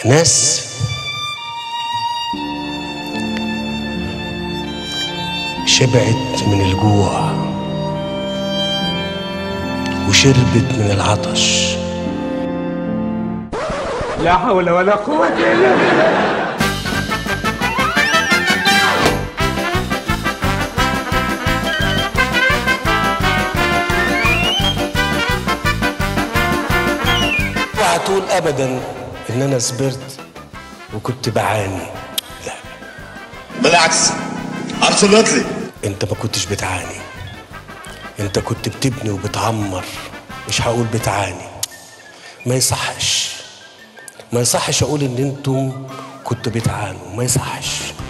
ناس شبعت من الجوع وشربت من العطش. لا حول ولا قوة إلا بالله. اوعى تقول ابدا ان انا صبرت وكنت بعاني، لا بالعكس ابسولوتلي. انت ما كنتش بتعاني، انت كنت بتبني وبتعمر، مش هقول بتعاني. ما يصحش اقول ان انتم كنتوا بتعانوا، ما يصحش.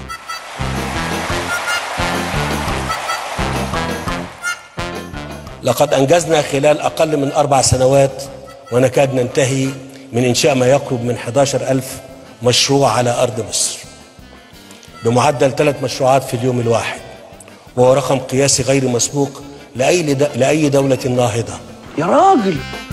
لقد انجزنا خلال اقل من 4 سنوات ونكاد ننتهي من انشاء ما يقرب من 11,000 مشروع على ارض مصر، بمعدل 3 مشروعات في اليوم الواحد، وهو رقم قياسي غير مسبوق لأي دولة ناهضة. يا راجل